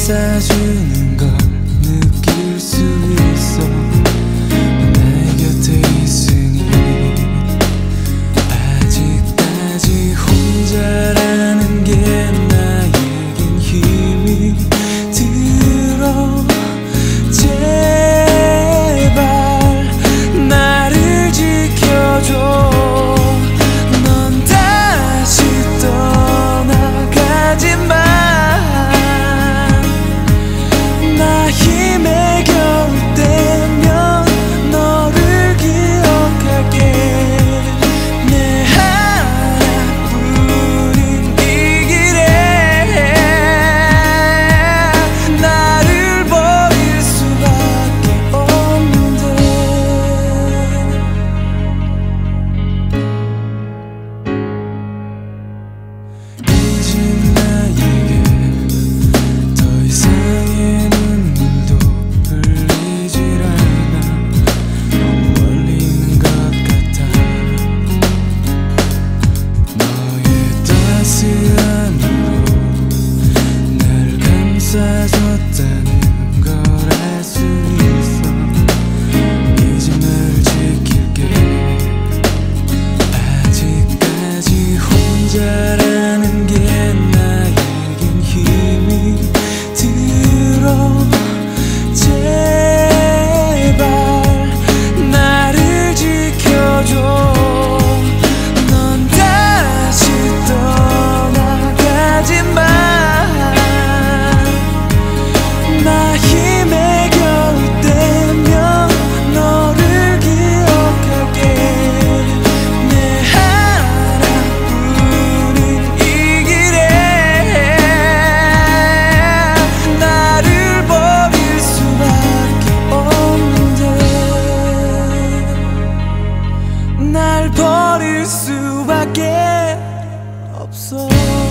감싸주는 걸 느낄 수 있어. 내 곁에 있으니 아직까지 혼자라는 게 나에겐 힘이 들어. 제발 나를 지켜줘. 넌 다시 떠나가지 마. 나 힘에 겨울 때면 너를 기억할게. 내 하나뿐인 이 길에 나를 버릴 수밖에 없는데. 이제 나에게 더 이상의 눈물도 흘리질 않아. 너무 멀리 있는 것 같아. 너의 따스함으로 날 감싸줬다는 걸 알 수 있어. 이제 널 지킬게. 아직까지 혼자라는 게 나에겐 힘이 들어. 제발 나를 지켜줘. 넌 다시 떠나가지 마. 나 힘에 겨울 때면 너를 기억할게. 내 하나뿐인 이 길에 나를 버릴 수밖에 없는데. 날 버릴 수밖에 없어.